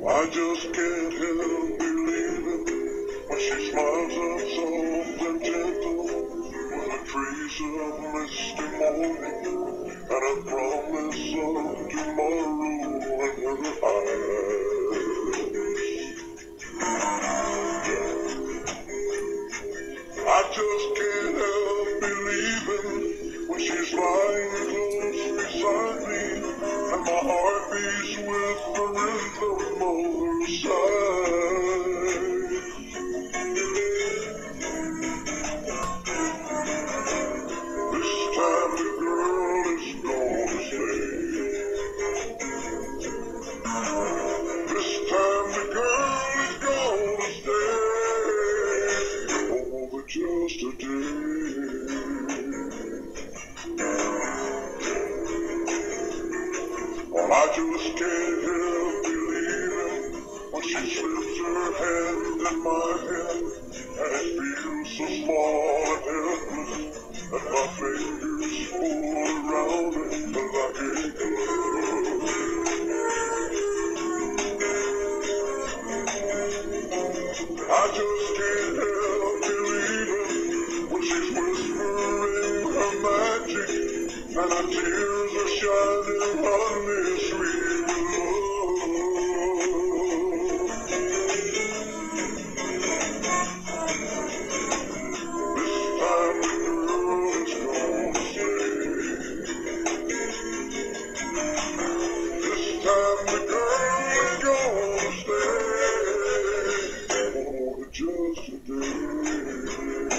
I just can't help believing when she smiles up soft and gentle with a trace of misty morning and a promise of tomorrow in her eyes. I just can't help believing when she's lying close beside me and my heart beats with the rhythm of her sigh. This time the girl is gonna stay. This time the girl is gonna stay. Oh, but just a day. Well, I just can't help believing when she slips her hand in my hand, and it feels so small and helpless, and my fingers pull around it like a glove. I just can't help believing when she's whispering her magic, and her tears are shining on me, sweet love. This time the girl is gonna stay. This time the girl is gonna stay. Oh, just a day.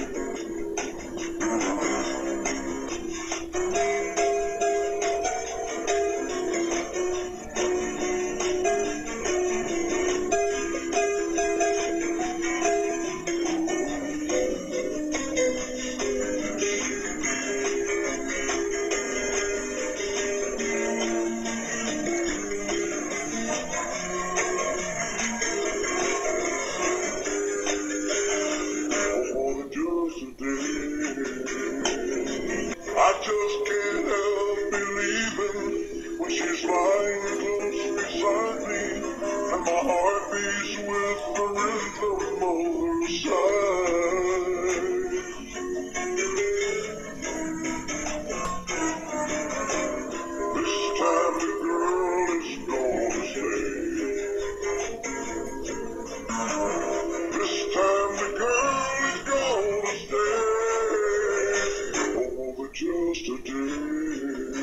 Oh, just a day. I just can't help believing when she's lying close beside me and my heart beats with the rhythm of her sigh. This time the girl is gonna stay. This time the girl is gonna stay. Oh, but just a day.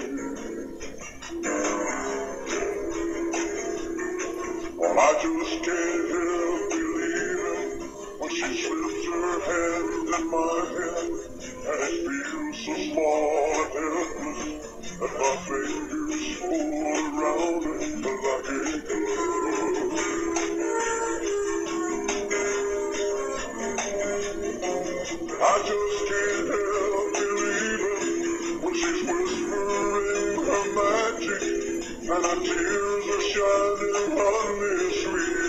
Well, I just can't help believing when she slips her hand in my hand, and it feels so small and helpless, and my fingers pull around it like a glove. I just can't help believing when she's whispering her magic, and her tears are shining on me, sweet